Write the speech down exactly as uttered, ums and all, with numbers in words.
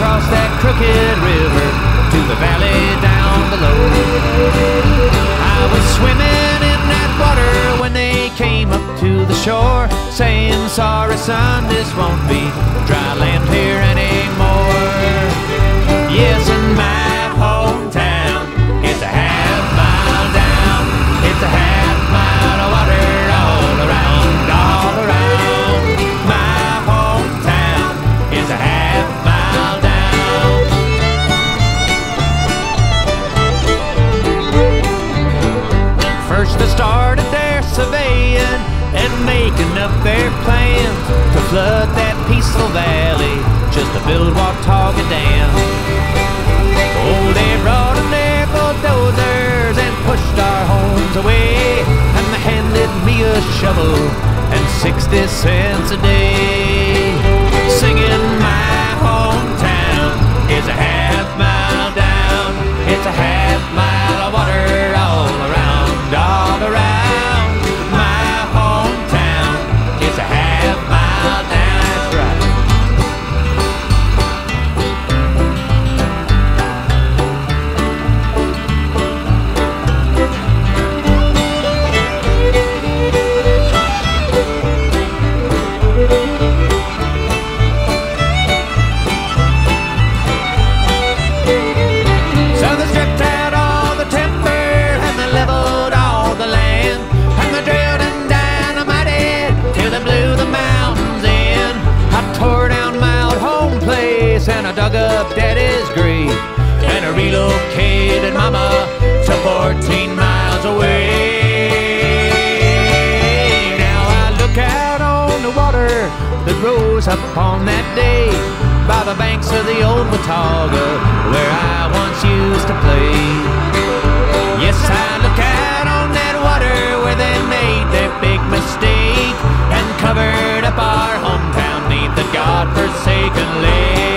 across that crooked river to the valley down below. I was swimming in that water when they came up to the shore, saying, sorry son, this won't be dry land here anymore. Yes, in my hometown, it's a half mile down, it's a half mile of water all around, all around. My hometown is a half mile down. First they started their surveying and making up their plans to flood that peaceful valley just to build Watauga Dam. Oh, they brought in their bulldozers and pushed our homes away, and they handed me a shovel and sixty cents a day, singing my hometown is a half mile down, it's a half mile of water all around, all around. My hometown is a half mile down. That's right. So they stripped out all the timber and they leveled all the land, and they drilled and dynamited till they blew the mountains in. I tore down my old home place and I dug up Daddy's grave, and I relocated Mama to fourteen miles away. Now I look out on the water that rose up on that day by the banks of the old Watauga where I once used to play. Yes, I look out on that water where they made their big mistake and covered up our hometown neath the God-forsaken lake.